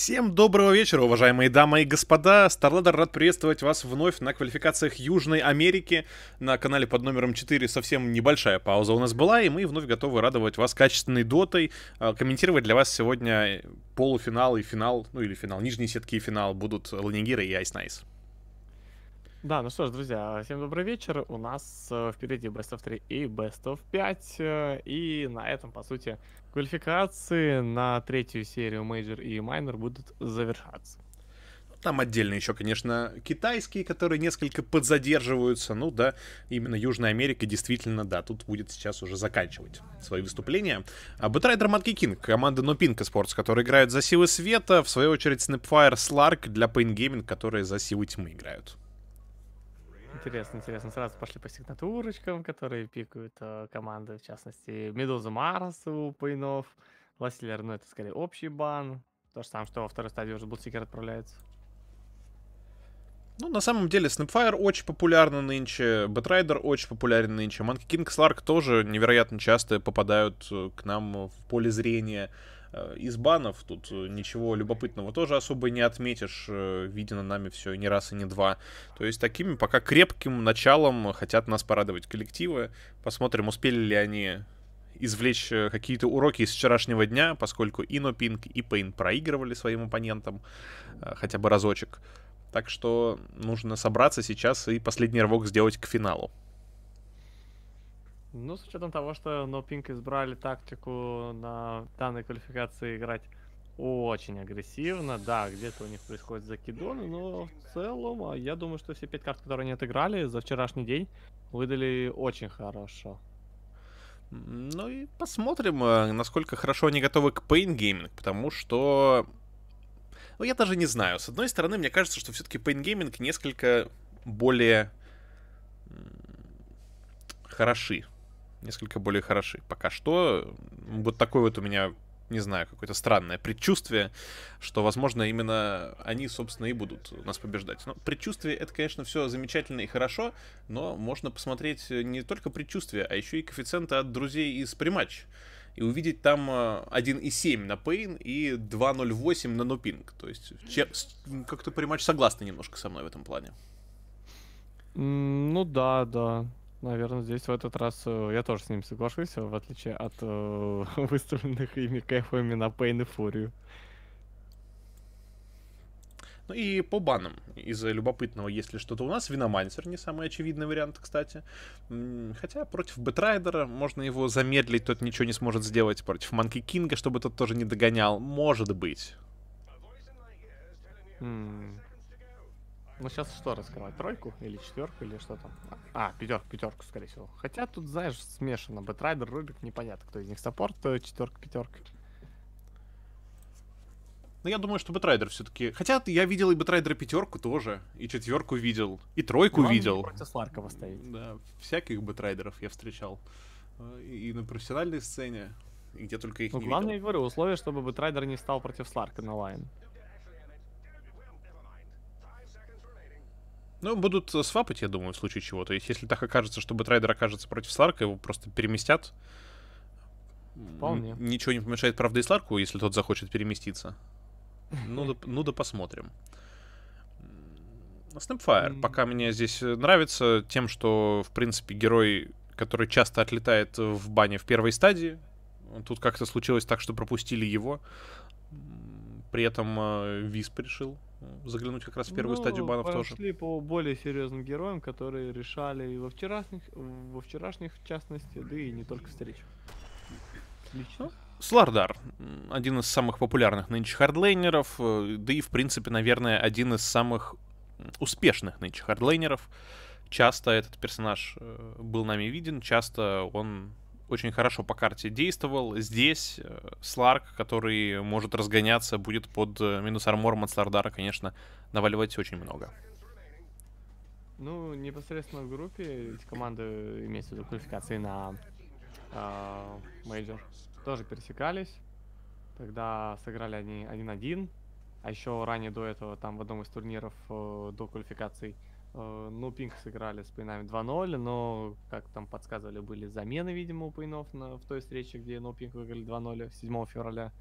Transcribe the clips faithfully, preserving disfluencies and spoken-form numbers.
Всем доброго вечера, уважаемые дамы и господа. StarLadder рад приветствовать вас вновь на квалификациях Южной Америки на канале под номером четыре. Совсем небольшая пауза у нас была, и мы вновь готовы радовать вас качественной дотой. Комментировать для вас сегодня полуфинал и финал, ну или финал, нижние сетки и финал будут Ланигира и Ice Nice. Да, ну что ж, друзья, всем добрый вечер. У нас э, впереди Best of три и Best of пять. Э, и на этом, по сути, квалификации на третью серию Major и Minor будут завершаться. Там отдельно еще, конечно, китайские, которые несколько подзадерживаются. Ну да, именно Южная Америка действительно, да, тут будет сейчас уже заканчивать свои выступления. А Бэтрайдер Monkey King, команда No Pink Esports, которые играют за Силы Света. В свою очередь Snapfire, Slark для Pain Gaming, которые за Силы Тьмы играют. Интересно, интересно. Сразу пошли по сигнатурочкам, которые пикают э, команды, в частности, Медуза Марс у Пейнов, Ласлер, ну это скорее общий бан. То же самое, что во второй стадии уже Блудсикер отправляется. Ну, на самом деле, Snapfire очень популярна нынче, Бэтрайдер очень популярен нынче, Monkey King, Slark тоже невероятно часто попадают к нам в поле зрения. Из банов тут ничего любопытного тоже особо не отметишь, видено нами все не раз и не два. То есть такими пока крепким началом хотят нас порадовать коллективы. Посмотрим, успели ли они извлечь какие-то уроки из вчерашнего дня, поскольку и No Pink, и Pain проигрывали своим оппонентам хотя бы разочек. Так что нужно собраться сейчас и последний рывок сделать к финалу. Ну, с учетом того, что No Pink избрали тактику на данной квалификации играть очень агрессивно, да, где-то у них происходит закидон, но в целом, я думаю, что все пять карт, которые они отыграли за вчерашний день, выдали очень хорошо. Ну и посмотрим, насколько хорошо они готовы к Pain Gaming, потому что... Ну, я даже не знаю. С одной стороны, мне кажется, что все-таки Pain Gaming несколько более хороши. Несколько более хороши. Пока что вот такое вот у меня, не знаю, какое-то странное предчувствие, что, возможно, именно они, собственно, и будут нас побеждать. Но предчувствие — это, конечно, все замечательно и хорошо, но можно посмотреть не только предчувствие, а еще и коэффициенты от друзей из прематч. И увидеть там один и семь на Pain и два ноль восемь на No Pink. То есть как-то прематч согласны немножко со мной в этом плане. Mm, ну да, да. Наверное, здесь в этот раз э, я тоже с ним соглашусь, в отличие от э, выставленных ими кэфами на Pain и Фурию. Ну и по банам. Из любопытного, если что-то у нас, Виномансер не самый очевидный вариант, кстати. Хотя против Бэтрайдера можно его замедлить, тот ничего не сможет сделать. Против Monkey King, чтобы тот тоже не догонял. Может быть. Mm. Ну сейчас что раскрывать? Тройку или четверку или что там? А, пятерку, пятерку, скорее всего. Хотя тут, знаешь, смешано. Бэтрайдер, Рубик, непонятно, кто из них саппорт, четверка, пятерка. Ну, я думаю, что Бэтрайдер все-таки... Хотя я видел и Бэтрайдера пятерку тоже, и четверку видел, и тройку Главное, видел. против Сларка поставить. Да, всяких Бэтрайдеров я встречал. И на профессиональной сцене, и где только их ну, не главное, видел. я говорю, условие, чтобы Бэтрайдер не стал против Сларка на лайн. Ну, будут свапать, я думаю, в случае чего. То есть, если так окажется, что Бэтрайдер окажется против Сларка, его просто переместят. Вполне. Ничего не помешает, правда, и Сларку, если тот захочет переместиться. Ну да, ну да посмотрим. Snapfire mm. пока мне здесь нравится тем, что, в принципе, герой, который часто отлетает в бане в первой стадии. Тут как-то случилось так, что пропустили его. При этом э, Висп решил заглянуть как раз в первую ну, стадию банов тоже. Пошли по более серьезным героям, которые решали и во вчерашних, во вчерашних в частности, да и не только встреч. Лично. Слардар, один из самых популярных нынче хардлейнеров, да и, в принципе, наверное, один из самых успешных нынче хардлейнеров. Часто этот персонаж был нами виден, часто он очень хорошо по карте действовал. Здесь Сларк, который может разгоняться, будет под минус армором от Слардара, конечно, наваливать очень много. Ну, непосредственно в группе эти команды, имеется в виду квалификации на мейджор, тоже пересекались. Тогда сыграли они один-один. А еще ранее до этого, там в одном из турниров э, до квалификаций, э, No Pink сыграли с Пейнами два ноль, но, как там подсказывали, были замены, видимо, у Пейнов на, в той встрече, где No Pink выиграли два ноль седьмого февраля.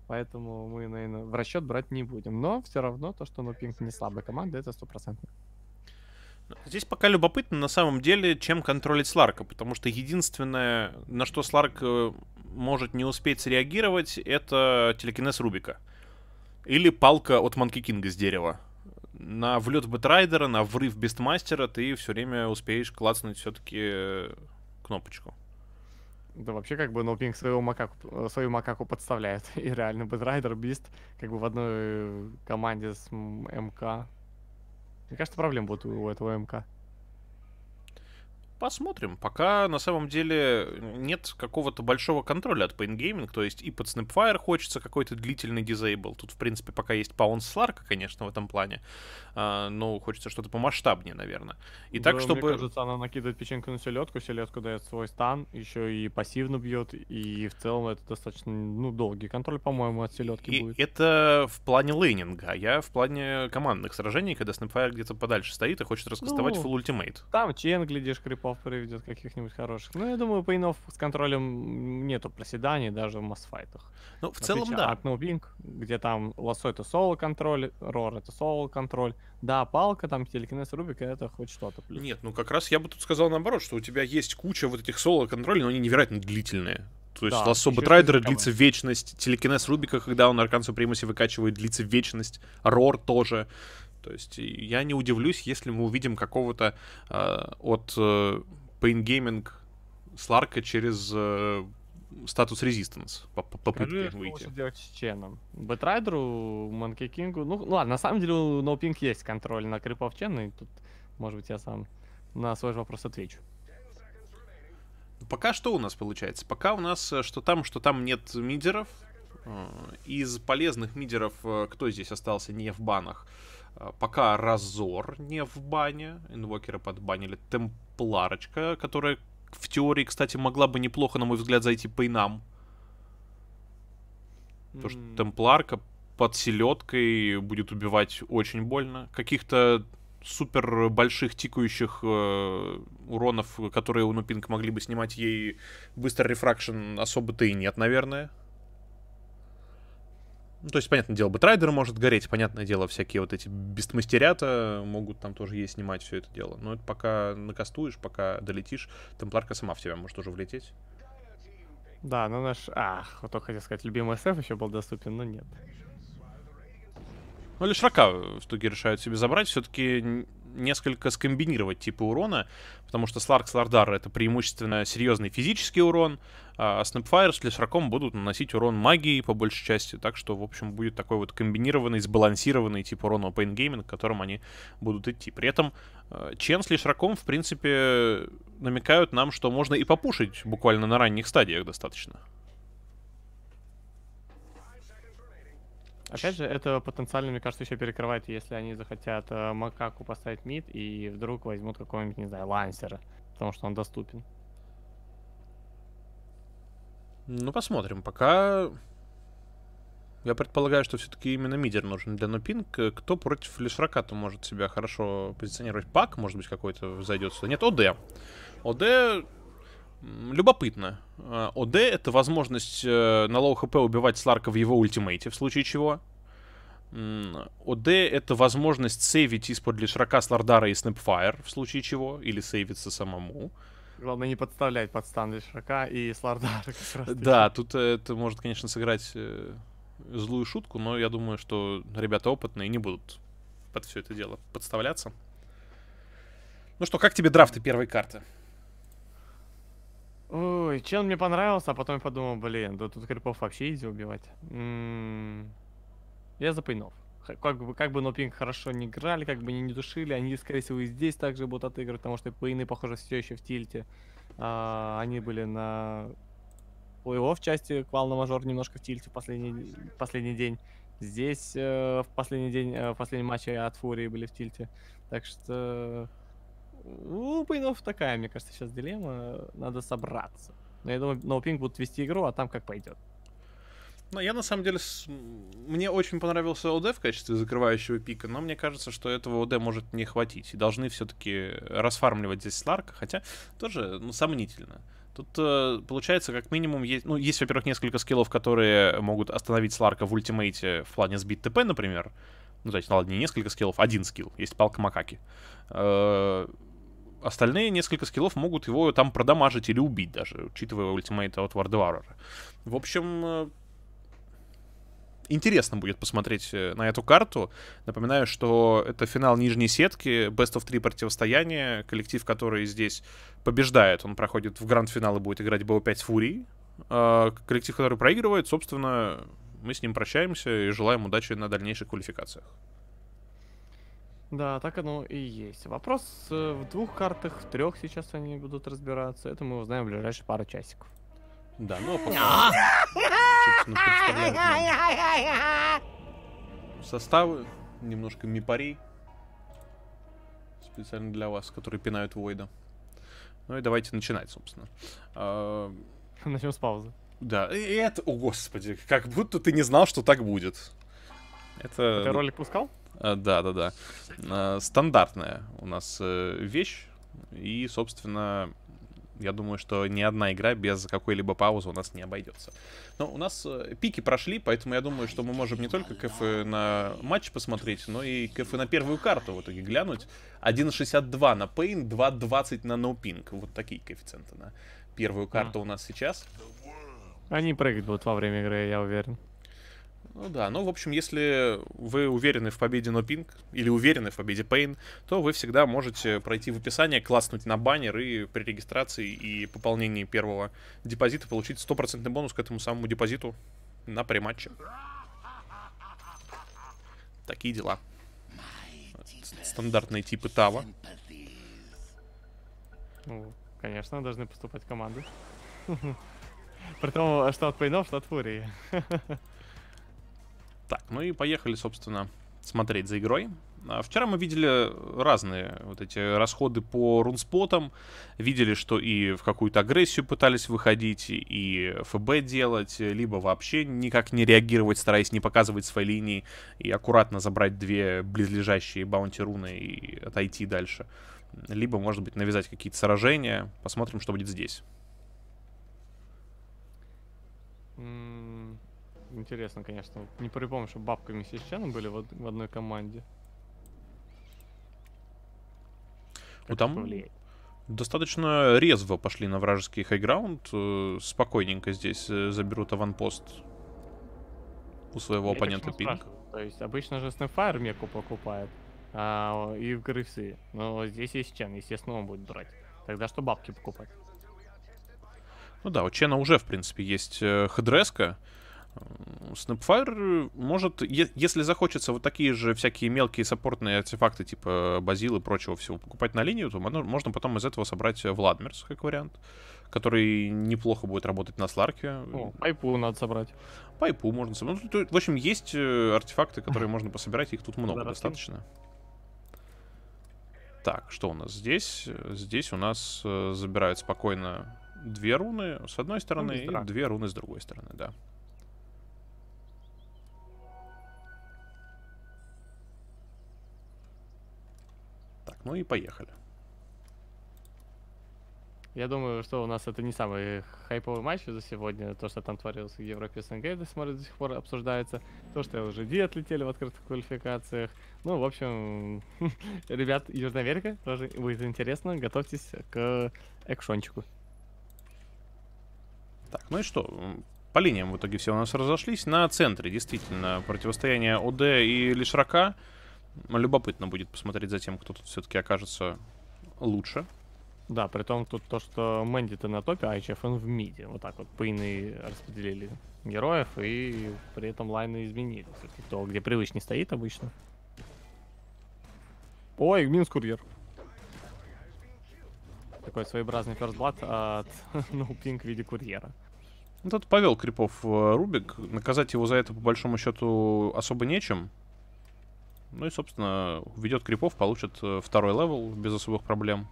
Поэтому мы, наверное, в расчет брать не будем. Но все равно то, что NoPink не слабая команда, это стопроцентно. Здесь пока любопытно, на самом деле, чем контролить Сларка, потому что единственное, на что Сларк э, может не успеть среагировать, это телекинез Рубика. Или палка от Манки Кинга с дерева. На влет Бэтрайдера, на врыв Бестмастера ты все время успеешь клацнуть все-таки кнопочку. Да вообще как бы NoPink своего макаку, свою макаку подставляет. И реально Бэтрайдер, Бист как бы в одной команде с МК. Мне кажется, проблем будет у этого МК. Посмотрим. Пока на самом деле нет какого-то большого контроля от Pain Gaming, то есть и под Snapfire хочется какой-то длительный дизейбл. Тут, в принципе, пока есть Паунс Сларка, конечно, в этом плане, а, но хочется что-то помасштабнее, наверное. И Да, так, чтобы... Мне кажется, она накидывает печеньку на селедку, селедку дает свой стан, еще и пассивно бьет, и в целом это достаточно, ну, долгий контроль, по-моему, от селедки И будет. это в плане лейнинга, а я в плане командных сражений, когда Snapfire где-то подальше стоит и хочет раскастовать Ну, full ультимейт. Там Чен, глядишь, крипов приведет каких-нибудь хороших. Ну, я думаю, пейнов с контролем нету проседаний даже в массфайтах. Ну, в В целом, отличие да. от NoPink, где там лосо это соло-контроль, рор это соло-контроль. Да, палка, там телекинез Рубика это хоть что-то плюс. Нет, ну как раз я бы тут сказал наоборот, что у тебя есть куча вот этих соло-контролей, но они невероятно длительные. То есть Да, лассо еще Бэтрайдера языковые. длится вечность, телекинез Рубика, когда он Аркан Примаси выкачивает, длится вечность, Рор тоже. То есть я не удивлюсь, если мы увидим какого-то э, от э, Pain Gaming Сларка через э, статус Resistance по попытке Скажи, что выйти. лучше делать с Ченом? Бэтрайдеру, Манки Кингу? Ну, ну ладно, на самом деле у NoPink есть контроль на крипов Чена, и тут, может быть, я сам на свой вопрос отвечу. Пока что у нас получается? Пока у нас э, что там, что там нет мидеров. Э, Из полезных мидеров э, кто здесь остался не в банах? Э, Пока Разор не в бане. Инвокера подбанили. Темпларочка, которая в теории, кстати, могла бы неплохо, на мой взгляд, зайти по инам. Потому что М, Темпларка под селедкой будет убивать очень больно. Каких-то супер больших тикающих э, уронов, которые у Нупинг могли бы снимать ей быстрый рефракшн, особо-то и нет, наверное. Ну, то есть, понятное дело, Бэтрайдер может гореть, понятное дело, всякие вот эти бестмастерята могут там тоже ей снимать все это дело. Но это пока накастуешь, пока долетишь, Темпларка сама в тебя может уже влететь. Да, ну наш... Ах, вот только хотел сказать, любимый эс эф еще был доступен, но нет. Ну, лишь рака в итоге решают себе забрать. Все-таки несколько скомбинировать типы урона, потому что Сларк, Слардар — это преимущественно серьезный физический урон, а Snapfire с Лишраком будут наносить урон магии по большей части, так что, в общем, будет такой вот комбинированный, сбалансированный тип урона у Pain Gaming, к которым они будут идти. При этом Чен с Лишраком, в принципе, намекают нам, что можно и попушить буквально на ранних стадиях достаточно. Опять же, это потенциально, мне кажется, еще перекрывает, если они захотят э, макаку поставить мид и вдруг возьмут какого-нибудь, не знаю, лансера, потому что он доступен. Ну, посмотрим. Пока я предполагаю, что все-таки именно мидер нужен для нопинг. Кто против Лишрака-то может себя хорошо позиционировать? Пак, может быть, какой-то зайдет сюда. Нет, ОД. ОД любопытно. ОД — это возможность на лоу хп убивать Сларка в его ультимейте, в случае чего. ОД — это возможность сейвить из-под Лишрака, Слардара и Snapfire, в случае чего, или сейвиться самому. Главное не подставлять под стан Лишрака и Слардара. Да, тут это может, конечно, сыграть э, злую шутку, но я думаю, что ребята опытные не будут под все это дело подставляться. Ну что, как тебе драфты первой карты? Ой, Чен мне понравился, а потом я подумал, блин, да тут крипов вообще изи убивать. М-м-м. Я за пейнов. Х- Как бы, как бы NoPink хорошо не играли, как бы они не душили, они, скорее всего, и здесь также будут отыгрывать, потому что пейны, похоже, все еще в тильте. А, они были на плей-офф части, квал на мажор немножко в тильте в последний, последний день. Здесь э, в последний день, э, в последнем матче от Фурии были в тильте. Так что у пейнов такая, мне кажется, сейчас дилемма. Надо собраться. Но я думаю, NoPink будут вести игру, а там как пойдет. Ну, я на самом деле... С... Мне очень понравился ОД в качестве закрывающего пика, но мне кажется, что этого ОД может не хватить. И должны все-таки расфармливать здесь Сларка, хотя тоже, ну, сомнительно. Тут э, получается, как минимум, есть, ну, есть, во-первых, несколько скиллов, которые могут остановить Сларка в ультимейте в плане сбить ТП, например. Ну, то есть, ну, ладно, не несколько скиллов, один скилл. Есть палка Макаки. Э, остальные несколько скиллов могут его там продамажить или убить даже, учитывая ультимейт от Вардеварора. В общем, э, интересно будет посмотреть на эту карту. Напоминаю, что это финал нижней сетки, Best of три противостояние. Коллектив, который здесь побеждает, он проходит в гранд-финал и будет играть би о пять Фурии. А коллектив, который проигрывает, собственно, мы с ним прощаемся и желаем удачи на дальнейших квалификациях. Да, так оно и есть. Вопрос э, в двух картах, в трех сейчас они будут разбираться. Это мы узнаем в ближайшие пару часиков. Да, ну а пока, собственно, представляют нам составы, немножко мипарей специально для вас, которые пинают Войда. Ну и давайте начинать, собственно. А, Начнем с паузы. да, и это, о господи, как будто ты не знал, что так будет. Это... Ты ролик пускал? А, да, да, да. А, стандартная у нас э, вещь. И, собственно, я думаю, что ни одна игра без какой-либо паузы у нас не обойдется. Но у нас э, пики прошли, поэтому я думаю, что мы можем не только КФ на матч посмотреть, но и КФ на первую карту в итоге глянуть. один шестьдесят два на Pain, два двадцать на No Pink. Вот такие коэффициенты на первую карту а. у нас сейчас. Они прыгать будут во время игры, я уверен. Ну да, ну в общем, если вы уверены в победе No Pink или уверены в победе Pain, то вы всегда можете пройти в описание, класснуть на баннер и при регистрации и пополнении первого депозита получить стопроцентный бонус к этому самому депозиту на прематче. Такие дела. Стандартные типы Тава. Ну, конечно, должны поступать команды. Притом, что от Пейнов, что от Фурии. Так, ну и поехали, собственно, смотреть за игрой. Вчера мы видели разные вот эти расходы по рунспотам. Видели, что и в какую-то агрессию пытались выходить, и ФБ делать, либо вообще никак не реагировать, стараясь не показывать свои линии, и аккуратно забрать две близлежащие баунти-руны и отойти дальше. Либо, может быть, навязать какие-то сражения. Посмотрим, что будет здесь. Интересно, конечно. Не припомню, что бабками с Ченом были в, в одной команде. Ну, там достаточно резво пошли на вражеский хайграунд. Спокойненько здесь заберут аванпост у своего Я оппонента Пинк. То есть обычно же Snapfire меку покупает а, и в Грифсы. Но здесь есть Чен, естественно, он будет брать. Тогда что бабки покупать? Ну да, у Чена уже, в принципе, есть хедреска. Snapfire может, если захочется вот такие же всякие мелкие саппортные артефакты, типа базил и прочего всего, покупать на линию, то можно потом из этого собрать Владмирс, как вариант, который неплохо будет работать на Сларке. О, пайпу надо собрать. Пайпу можно собрать. Ну, в общем, есть артефакты, которые можно пособирать, их тут много достаточно. Так, что у нас здесь? Здесь у нас забирают спокойно две руны с одной стороны и две руны с другой стороны, да. Ну и поехали. Я думаю, что у нас это не самый хайповый матч за сегодня. То, что там творилось в Европе СНГ, до сих пор, до сих пор обсуждается. То, что эл джи ди отлетели в открытых квалификациях. Ну, в общем, ребят, Южная Америка тоже будет интересно. Готовьтесь к экшончику. Так, ну и что? По линиям в итоге все у нас разошлись. На центре действительно противостояние ОД и Лишрака. Любопытно будет посмотреть за тем, кто тут все-таки окажется лучше. Да, при том тут то, что Мэнди-то на топе, а эйч эф эн в миде. Вот так вот пейны распределили героев, и при этом лайны изменили. То, где привычный стоит обычно. Ой, минус курьер. Такой своеобразный ферстблад от No Pink в виде курьера. Ну, тут повел крипов Рубик. Наказать его за это, по большому счету, особо нечем. Ну и, собственно, ведет крипов, получит второй левел без особых проблем.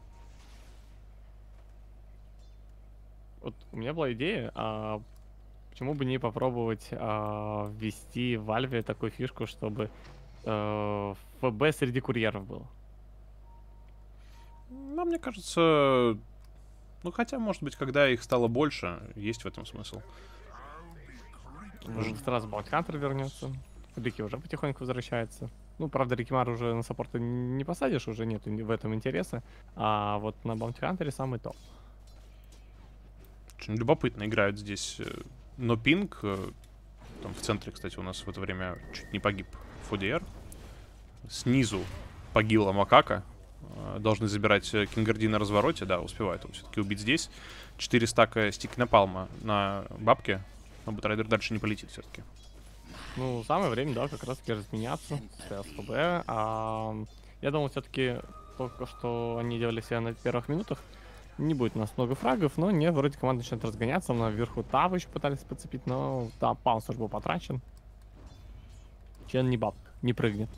Вот у меня была идея, а почему бы не попробовать а, ввести в Valve такую фишку, чтобы а, ФБ среди курьеров было? Ну, мне кажется, Ну, хотя, может быть, когда их стало больше, есть в этом смысл. Может, сразу Баунти-Хантер вернется. Рики уже потихоньку возвращается. Ну, правда, Рикимар уже на саппорта не посадишь, уже нет в этом интереса. А вот на Баунти-Хантере самый топ. Очень любопытно играют здесь. Но пинг. Там в центре, кстати, у нас в это время чуть не погиб Фудиер. Снизу погибла Макака. Должны забирать Кингарди на развороте. Да, успевают его все-таки убить здесь. Четыре стака стик напалма на бабке. Но Бэтрайдер дальше не полетит все-таки. Ну, самое время, да, как раз таки разменяться с СПБ. А, я думал, все-таки только что они делали себя на первых минутах. Не будет у нас много фрагов, но не, вроде команда начинает разгоняться. Наверху Тавы еще пытались подцепить, но да, паунс уже был потрачен. Чен не бабка, не прыгнет.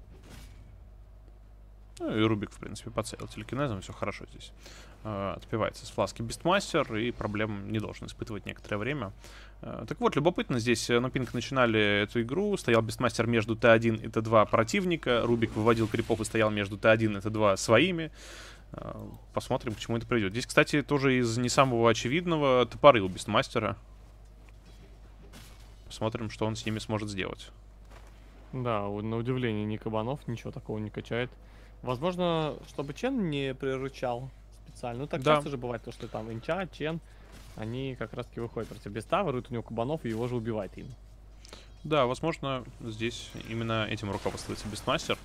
Ну и Рубик, в принципе, подсеял телекинезом, все хорошо здесь. Э, отпивается с фласки Бистмастер, и проблем не должен испытывать некоторое время. Э, так вот, любопытно, здесь на пинг начинали эту игру, стоял Бистмастер между Т один и Т два противника, Рубик выводил крипов и стоял между Т один и Т два своими. Э, посмотрим, к чему это приведет. Здесь, кстати, тоже из не самого очевидного топоры у Бистмастера. Посмотрим, что он с ними сможет сделать. Да, на удивление ни кабанов, ничего такого не качает. Возможно, чтобы Чен не приручал специально. Ну, так да. часто же бывает, то, что там Инча, Чен, они как раз-таки выходят против Беста, воруют у него кабанов и его же убивает им. Да, возможно, здесь именно этим руководствуется Бестмастер.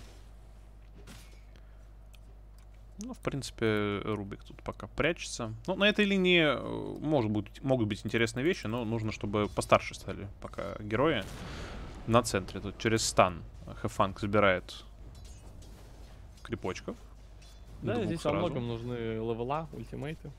Ну, в принципе, Рубик тут пока прячется. Ну, на этой линии может быть, могут быть интересные вещи, но нужно, чтобы постарше стали пока герои. На центре тут через стан Хэфанг забирает крипочков. Да, Двух здесь сразу. во многом нужны левела, ультимейты.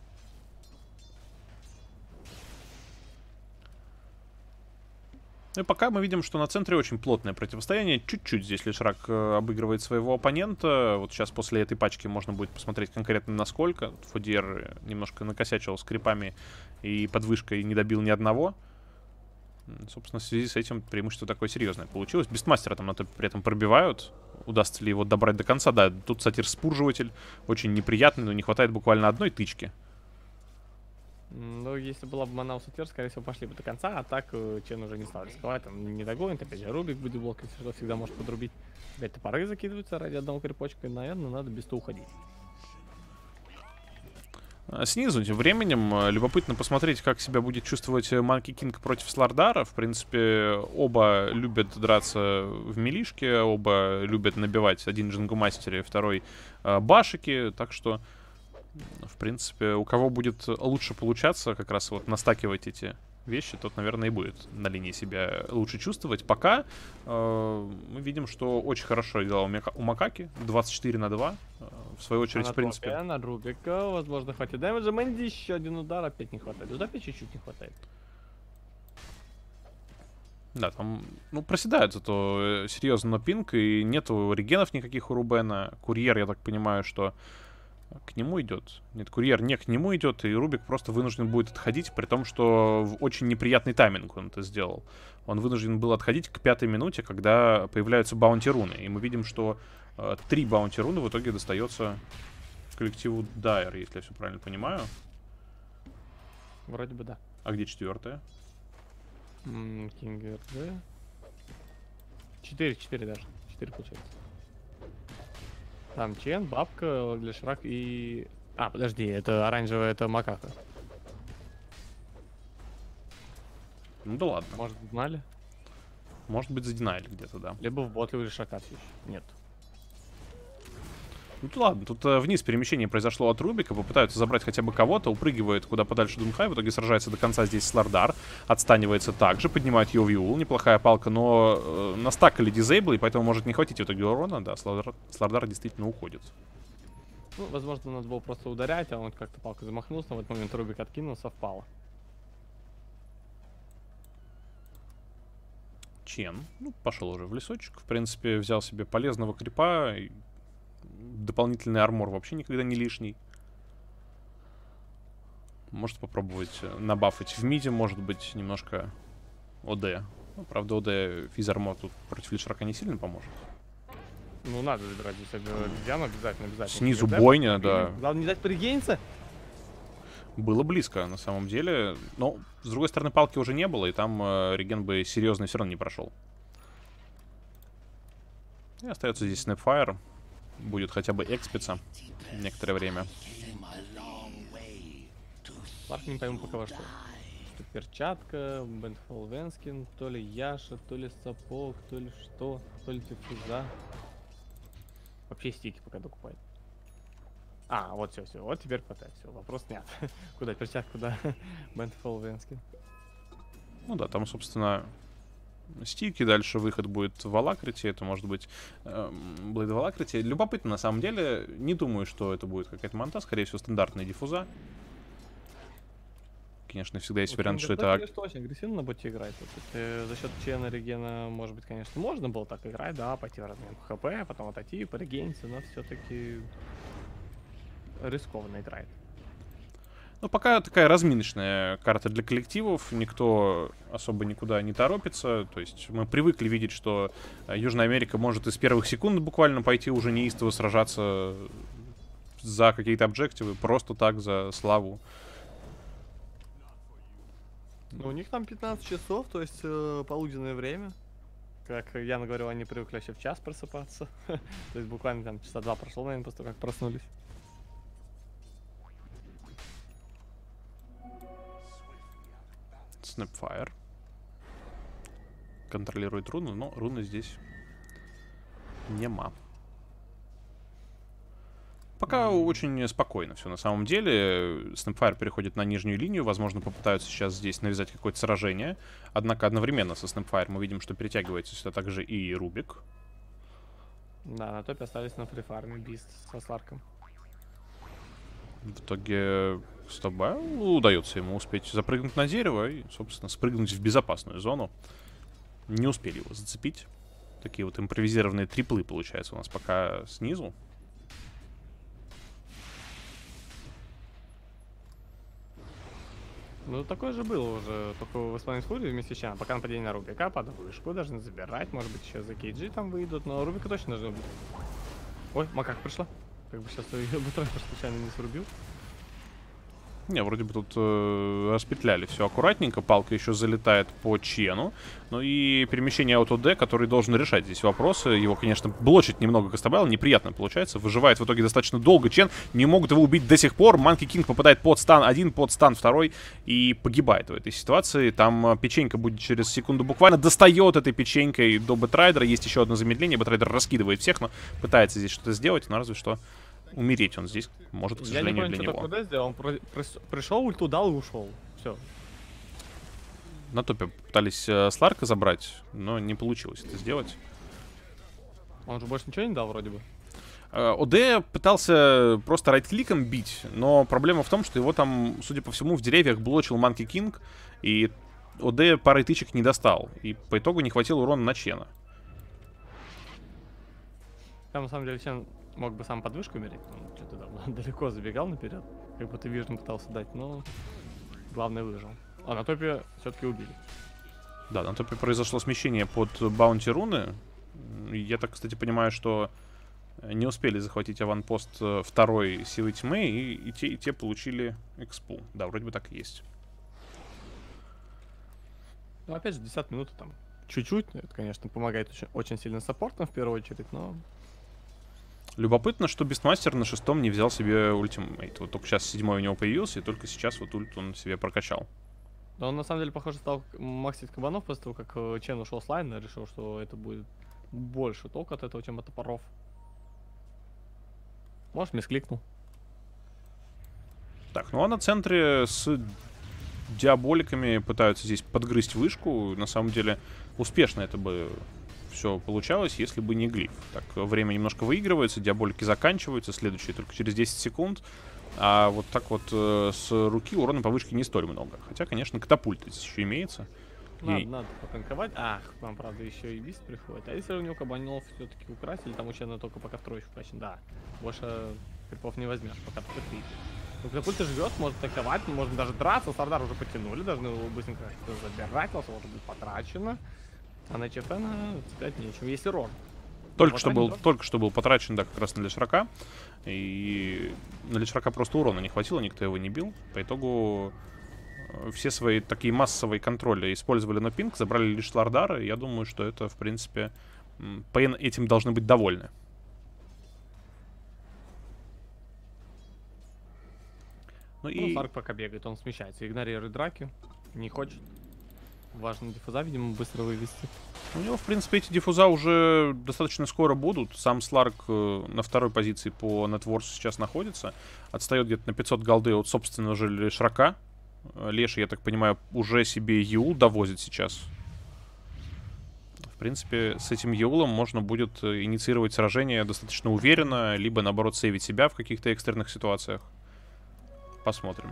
Ну и пока мы видим, что на центре очень плотное противостояние. Чуть-чуть здесь Лишрак э, обыгрывает своего оппонента. Вот сейчас после этой пачки можно будет посмотреть конкретно насколько. Фудиер немножко накосячил с крипами и подвышкой не добил ни одного. Собственно, в связи с этим преимущество такое серьезное получилось. Бестмастера там это при этом пробивают. Удастся ли его добрать до конца? Да, тут сатир-спурживатель. Очень неприятный, но не хватает буквально одной тычки. Ну, если была бы мана у Сатир, скорее всего, пошли бы до конца, а так Чен уже не стал рисковать, там не догонит, опять же, Рубик будет блок, если что, всегда может подрубить. Опять топоры закидываются ради одного крипочка, и, наверное, надо без того уходить. Снизу, тем временем, любопытно посмотреть, как себя будет чувствовать Манки Кинг против Слардара. В принципе, оба любят драться в милишке, оба любят набивать, один Джингу-мастере, второй э, башики, так что, в принципе, у кого будет лучше получаться как раз вот настакивать эти вещи, тот, наверное, и будет на линии себя лучше чувствовать. Пока э, мы видим, что очень хорошо играл у, у Макаки, двадцать четыре на два. Э, в свою очередь, а в принципе... Топе, на Рубика, возможно, хватит дэмэджа. Мэнди еще один удар, опять не хватает. Тут опять чуть-чуть не хватает. Да, там, ну, проседает зато серьезно пинг, и нету регенов никаких у Рубена. Курьер, я так понимаю, что к нему идет. Нет, курьер не к нему идет, и Рубик просто вынужден будет отходить, при том, что в очень неприятный тайминг он это сделал. Он вынужден был отходить к пятой минуте, когда появляются баунти-руны. И мы видим, что э, три баунти-руны в итоге достается коллективу Дайер, если я все правильно понимаю. Вроде бы да. А где четвертая? Кингер, да? Четыре, четыре даже. Четыре получается. Там Чен, бабка, Лишрак и... А, подожди, это оранжевая, это Макака. Ну да ладно. Может, знали? Может быть, задинали где-то, да. Либо в ботле у Лишрака все еще. Нет. Ну то ладно, тут э, вниз перемещение произошло от Рубика, попытаются забрать хотя бы кого-то, упрыгивает куда подальше Дунхай, в итоге сражается до конца здесь Слардар, отстанивается также, поднимает Йовиул, неплохая палка, но э, настакали дизейбл, и поэтому может не хватить в итоге урона, да, Слардар, Слардар действительно уходит. Ну, возможно, надо было просто ударять, а он как-то палкой замахнулся, но в этот момент Рубик откинул, совпало. Чен, ну, пошел уже в лесочек, в принципе, взял себе полезного крипа, и дополнительный армор вообще никогда не лишний. Может попробовать набафать в миде, может быть, немножко ОД. Ну, правда, ОД физармор тут против Лишрака не сильно поможет. Ну, надо забирать здесь обезьяну, обязательно, обязательно. Снизу бойня, да. Главное не дать пригениться. Было близко, на самом деле. Но, с другой стороны, палки уже не было, и там э, реген бы серьезно все равно не прошел. И остается здесь Snapfire. Будет хотя бы экспица некоторое время. Сларк не пойму пока во что. Что перчатка, Бентфол Венскин, то ли Яша, то ли сапог, то ли что, то ли диффуза. Вообще стики пока докупает. А, вот все, все, вот теперь хватает, все, вопрос снят. Куда перчатка, куда Бентфол Венскин. Ну да, там, собственно, стики, дальше выход будет в Алакрите, это может быть Блейд в Алакрите. Любопытно, на самом деле, не думаю, что это будет какая-то манта, скорее всего, стандартная диффуза. Конечно, всегда есть Вот вариант, что это... конечно, очень агрессивно на боте играет. Вот, э, за счет чена регена, может быть, конечно, можно было так играть, да, пойти в размен хп, потом отойти, порегениться, но все-таки рискованно играет. Ну, пока такая разминочная карта для коллективов, никто особо никуда не торопится, то есть мы привыкли видеть, что Южная Америка может из первых секунд буквально пойти уже неистово сражаться за какие-то объективы, просто так, за славу. Ну, у них там пятнадцать часов, то есть э, полуденное время. Как Яна говорил, они привыкли еще в час просыпаться. То есть буквально там часа два прошло, наверное, после того, как проснулись. Snapfire. Контролирует руну, но руны здесь нема. Пока mm. очень спокойно все на самом деле. Snapfire переходит на нижнюю линию. Возможно, попытаются сейчас здесь навязать какое-то сражение. Однако одновременно со Snapfire мы видим, что перетягивается сюда также и Рубик. Да, на топе остались на фрифарме Бист со Сларком. В итоге Стоба удается ему успеть запрыгнуть на дерево и, собственно, спрыгнуть в безопасную зону. Не успели его зацепить. Такие вот импровизированные триплы получаются у нас пока снизу. Ну, такое же было уже, только в исполнении Фури вместе с Чаном. Пока нападение на Рубика, под вышку должны забирать. Может быть, еще за кейджи там выйдут, но Рубика точно должны убить. Ой, макак пришла. Как бы сейчас ее Бэтрайдер случайно не срубил. Не, вроде бы тут э, распетляли все аккуратненько. Палка еще залетает по Чену. Ну и перемещение Ауто-Д, который должен решать здесь вопросы. Его, конечно, блочит немного Кастабайл. Неприятно получается. Выживает в итоге достаточно долго Чен. Не могут его убить до сих пор. Манки Кинг попадает под стан один, под стан второй. И погибает в этой ситуации. Там печенька будет через секунду буквально. Достает этой печенькой до Бэтрайдера. Есть еще одно замедление. Бэтрайдер раскидывает всех, но пытается здесь что-то сделать. Но разве что... Умереть он здесь может, к сожалению, Я не для понял, него. Что сделал. Он про пришел, ульту дал и ушел. Все. На топе пытались э, Сларка забрать, но не получилось это сделать. Он же больше ничего не дал вроде бы. Э, ОД пытался просто райт-кликом бить, но проблема в том, что его там, судя по всему, в деревьях блочил Манки Кинг, и ОД парой тычек не достал, и по итогу не хватило урона на Чена. Там, на самом деле, Чен мог бы сам под вышку умереть, он что-то давно далеко забегал наперед, как будто Вижн пытался дать, но главное выжил. А на топе все-таки убили. Да, на топе произошло смещение под баунти руны. Я так, кстати, понимаю, что не успели захватить аванпост второй силы тьмы, и, и, те, и те получили экспу. Да, вроде бы так и есть. Ну, опять же, десять минут там чуть-чуть, это, конечно, помогает очень, очень сильно саппортом в первую очередь, но... Любопытно, что Бистмастер на шестом не взял себе ультимейт. Вот только сейчас седьмой у него появился, и только сейчас вот ульт он себе прокачал. Да, он на самом деле, похоже, стал максить кабанов после того, как Чен ушел с лайна, решил, что это будет больше толку от этого, чем от топоров. Может, мискликнул. Так, ну а на центре с диаболиками пытаются здесь подгрызть вышку. На самом деле, успешно это бы... все получалось, если бы не глиф. Так, время немножко выигрывается, диаболики заканчиваются, следующие только через десять секунд. А вот так вот э, с руки урона по вышке не столь много. Хотя, конечно, катапульт здесь еще имеется. Надо, и... надо потанковать. Ах, нам, правда, еще и бист приходит. А если у него кабанов все-таки украсть, или там у Чена только пока второй еще вкачан? Да, больше крипов не возьмешь, пока только три. Ну, катапульт живет, может атаковать, можно даже драться. Сардар уже потянули, должны его быстренько забирать, лосо уже будет потрачено. А на ЧФ цеплять нечем, если рон. Только что, был, только что был потрачен, да, как раз на Лишрака. И на Лишрака просто урона не хватило, никто его не бил. По итогу все свои такие массовые контроли использовали на пинг, забрали лишь Слардара. И я думаю, что это, в принципе, Пейн этим должны быть довольны. Ну, ну и... Сларк пока бегает, он смещается, игнорирует драки, не хочет. Важно диффуза, видимо, быстро вывести. У него, в принципе, эти диффуза уже достаточно скоро будут. Сам Сларк э, на второй позиции по нетворсу сейчас находится. Отстает где-то на пятьсот голды от собственного же Лишрака. Леша, я так понимаю, уже себе Юл довозит сейчас. В принципе, с этим Юлом можно будет инициировать сражение достаточно уверенно, либо, наоборот, сейвить себя в каких-то экстренных ситуациях. Посмотрим.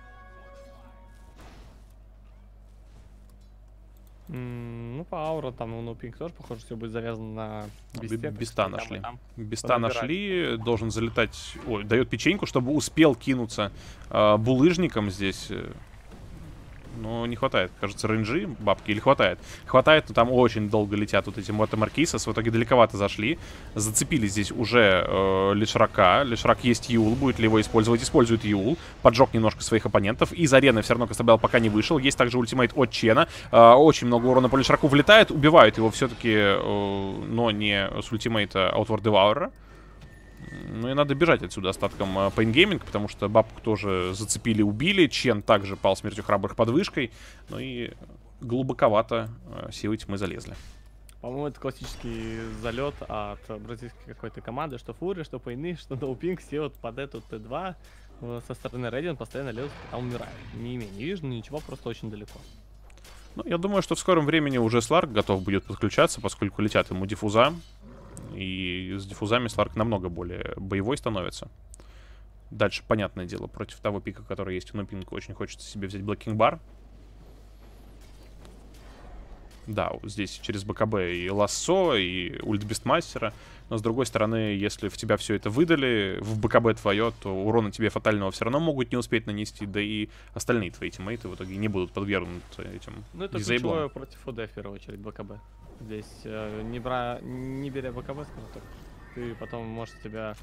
Mm, ну, по ауру там у Нопинг тоже, похоже, все будет завязано на Бесте. Беста нашли. Беста нашли, должен залетать... Ой, дает печеньку, чтобы успел кинуться э, булыжником здесь. Но не хватает, кажется, рейнджи, бабки, или хватает? Хватает, но там очень долго летят вот эти Мотомаркисос. В итоге далековато зашли. Зацепили здесь уже э, Лишрака. Лишрак есть Юл, будет ли его использовать? Использует Юл. Поджег немножко своих оппонентов. Из арены все равно Кастабел пока не вышел. Есть также ультимейт от Чена. Э, очень много урона по Лишраку влетает. Убивают его все-таки, э, но не с ультимейта Outward Devourer. Ну и надо бежать отсюда остатком Pain Gaming, потому что бабку тоже зацепили, убили. Чен также пал смертью храбрых под вышкой. Ну и глубоковато силы тьмы залезли. По-моему, это классический залет от бразильской какой-то команды. Что Фури, что Пейны, что Ноупинг. Все вот под эту Т два со стороны Рейден постоянно лезут, а умирают. Не имея, не вижу ничего, просто очень далеко. Ну, я думаю, что в скором времени уже Сларк готов будет подключаться, поскольку летят ему диффуза. И с диффузами Сларк намного более боевой становится. Дальше, понятное дело, против того пика, который есть у Нопинга, очень хочется себе взять Блэкинг Бар. Да, здесь через БКБ и Лассо, и ульт Бестмастера. Но с другой стороны, если в тебя все это выдали, в БКБ твое, то урона тебе фатального все равно могут не успеть нанести. Да и остальные твои тиммейты в итоге не будут подвергнуты этим. Ну это ключевое против ОД в первую очередь, БКБ. Здесь э, не, бра... не беря БКБ, скажем так, ты потом можешь себя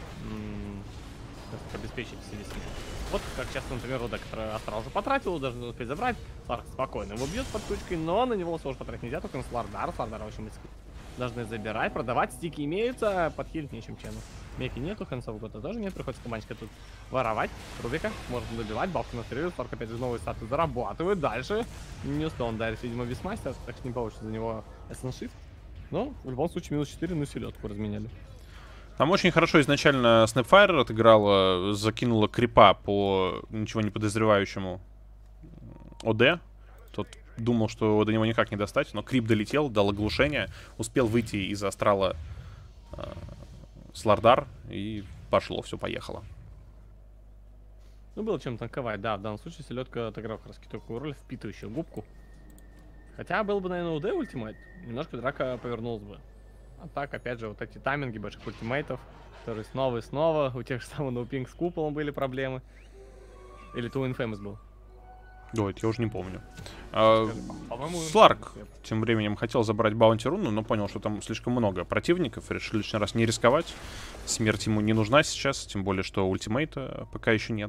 обеспечить себе силу. Вот как сейчас, например, Рода, который Астра уже потратил, должен успеть забрать. Сларк спокойно его бьет под ключкой, но на него сложно потратить нельзя, только на Слардар. Слардара очень близко. Должны забирать, продавать, стики имеются, подхилить нечем чену. Меки нету, концов года тоже нет, приходится командочка тут воровать. Рубика можно добивать, бабку настреливает, Сларк опять же новые статы зарабатывает. Дальше не успел он дарить, видимо, Бисмастер, так что не получится за него эс эн Shift. Но в любом случае минус четыре, ну селедку разменяли. Там очень хорошо изначально Snapfire отыграла, закинула крипа по ничего не подозревающему ОД. Тот думал, что до него никак не достать, но крип долетел, дал оглушение, успел выйти из астрала э, Слардар, и пошло, все, поехало. Ну, было чем танковать, да, в данном случае селедка отыграл как раз такую роль, впитывающую губку. Хотя был бы, наверное, ОД ультимейт, немножко драка повернулась бы. А так, опять же, вот эти тайминги больших ультимейтов, которые снова и снова, у тех же самых Ноупинг с куполом были проблемы. Или Two Infamous был. Ой, это я уже не помню. А, Сларк тем временем хотел забрать баунти руну, но понял, что там слишком много противников, решил лишний раз не рисковать. Смерть ему не нужна сейчас, тем более, что ультимейта пока еще нет.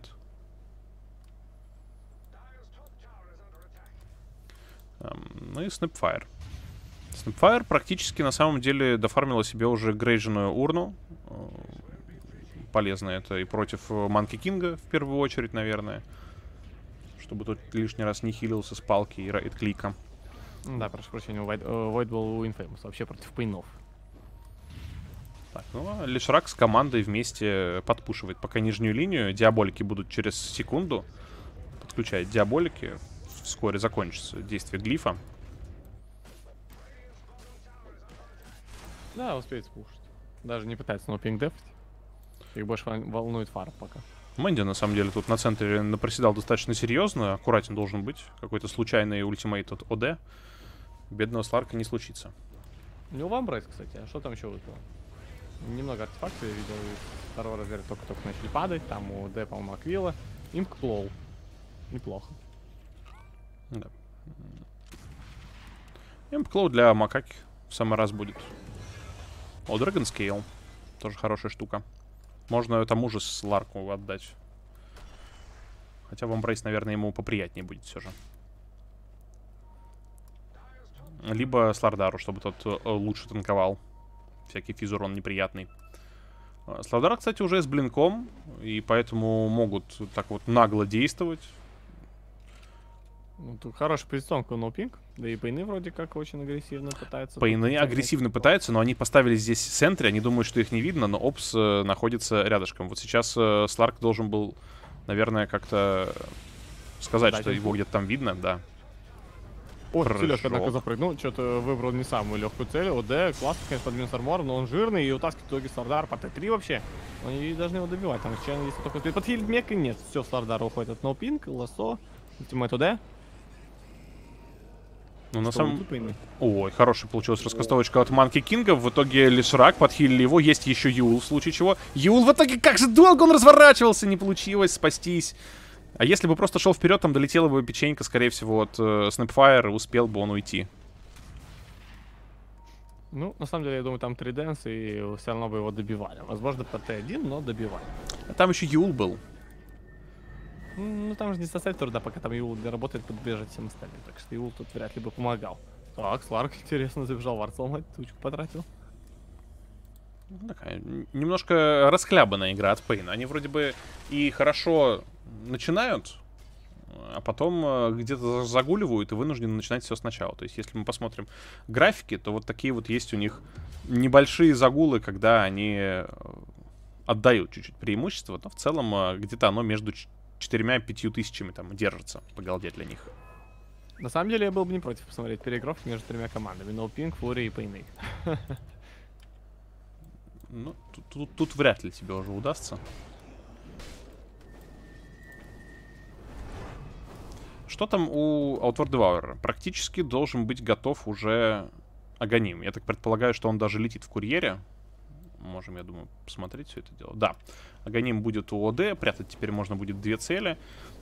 Ну и Snapfire. Snapfire практически на самом деле дофармила себе уже грейженную урну. Полезно это и против Манки Кинга в первую очередь, наверное. Чтобы тот лишний раз не хилился с палки и райт-клика. Да, прошу прощения, Void был у Infamous, вообще против пейнов. Так, ну а Лишрак с командой вместе подпушивает пока нижнюю линию. Диаболики будут через секунду. Подключает диаболики. Вскоре закончится действие глифа. Да, успеет спушить. Даже не пытается Ноупинг дефать. Их больше волнует фарм пока. Мэнди, на самом деле, тут на центре напроседал достаточно серьезно. Аккуратен должен быть. Какой-то случайный ультимейт от ОД. Бедного Сларка не случится. У него вамбрейс, кстати. А что там еще выпало? Немного артефактов я видел. Из второго размера только-только начали падать. Там у ОД, по-моему, Аквила. Импклоу. Неплохо. Да. Импклоу для Макаки в самый раз будет. О, Dragon Scale. Тоже хорошая штука. Можно тому же Сларку отдать. Хотя в Embrace, наверное, ему поприятнее будет все же. Либо Слардару, чтобы тот лучше танковал. Всякий физурон неприятный. Слардар, кстати, уже с блинком. И поэтому могут так вот нагло действовать. Ну, тут хорошая позиционка у NoPink. Да и Пейны вроде как очень агрессивно пытаются. Пейны агрессивно пытаются, но они поставили здесь в центре. Они думают, что их не видно, но Опс э, находится рядышком. Вот сейчас э, Сларк должен был, наверное, как-то сказать, Дать что инфу. его где-то там видно, да. О, Прыжок. Селёшка, однако, запрыгнул. Что-то выбрал не самую легкую цель. ОД, классно, конечно, под минус армор, но он жирный и утаскивает в итоге Слардар по Т три вообще. Они должны его добивать. Там сейчас, если только успеет подхилить мек, и нет. Все, Слардар уходит от NoPink, лассо, ультимейт ОД. Ну, на Что, самом... ульты Пейны? Ой, хорошая получилась раскастовочка от Манки Кинга. В итоге Лишрак, подхилили его. Есть еще Юл, в случае чего. Юл в итоге, как же долго он разворачивался, не получилось спастись. А если бы просто шел вперед, там долетела бы печенька, скорее всего, от э, Snapfire, успел бы он уйти. Ну, на самом деле, я думаю, там три дэнс, и все равно бы его добивали. Возможно, по Т один, но добивали. А там еще Юл был. Ну, там же не составит труда, пока там Юл работает, подбежать всем остальным. Так что Юл тут вряд ли бы помогал. Так, Сларк, интересно, забежал варцом, тучку потратил. Такая немножко расхлябанная игра от Пейна. Они вроде бы и хорошо начинают, а потом э, где-то загуливают и вынуждены начинать все сначала. То есть, если мы посмотрим графики, то вот такие вот есть у них небольшие загулы, когда они э, отдают чуть-чуть преимущество, но в целом э, где-то оно между четырьмя-пятью тысячами там держится по голде для них. На самом деле, я был бы не против посмотреть переигровки между тремя командами. NoPink, Fury и Пейны. Ну, тут, тут, тут вряд ли тебе уже удастся. Что там у Outward Devourer? Практически должен быть готов уже Аганим. Я так предполагаю, что он даже летит в курьере. Можем, я думаю, посмотреть все это дело. Да, Аганим будет у ОД. Прятать теперь можно будет две цели.